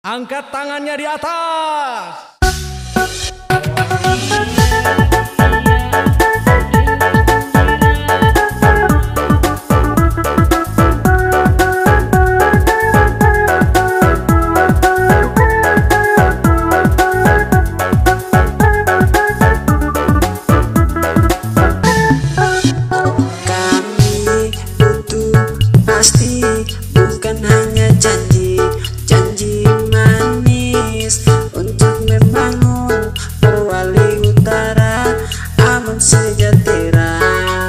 Angkat tangannya di atas. Kami butuh pasti, bukan hanya janji manis untuk membangun Perwali Utara aman sejahtera.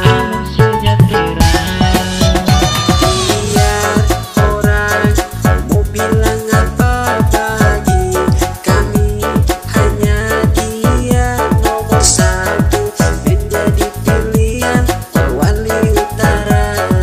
Biar orang mau bilang apa lagi, kami hanya dia nomor satu menjadi pilihan Perwali Utara.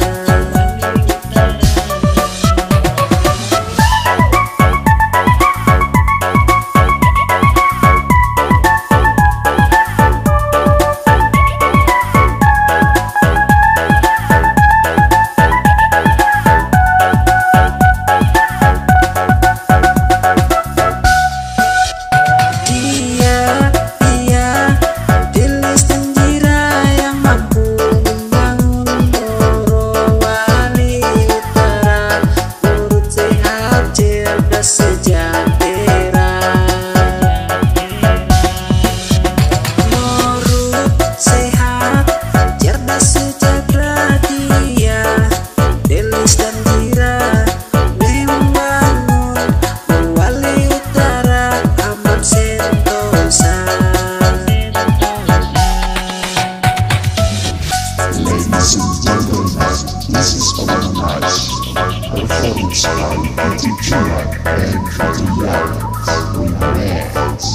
This is our match. Performance by Putih Juan and Putih Wan. Remix.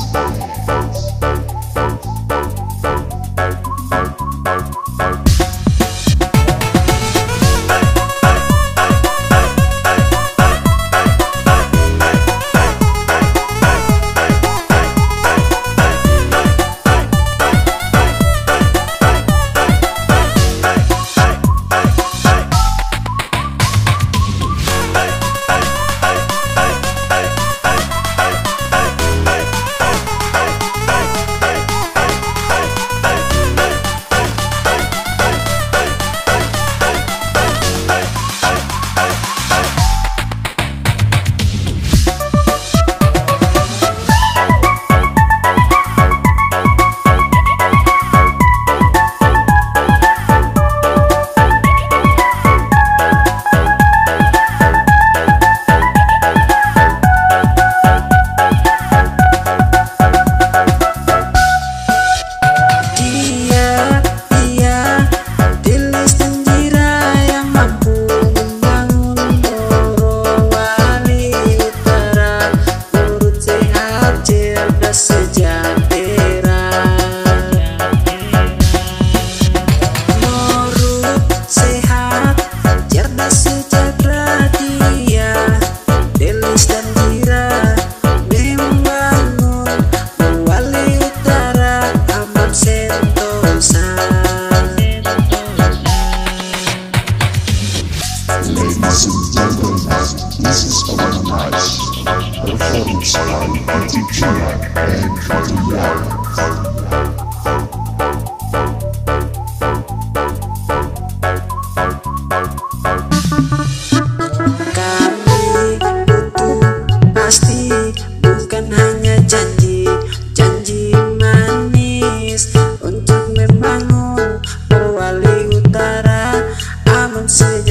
Ladies and gentlemen, this is our match. Performance by Putih Juan and Putih Wan. Kami butuh pasti, bukan hanya janji manis untuk membangun Perwali Utara aman sejahtera.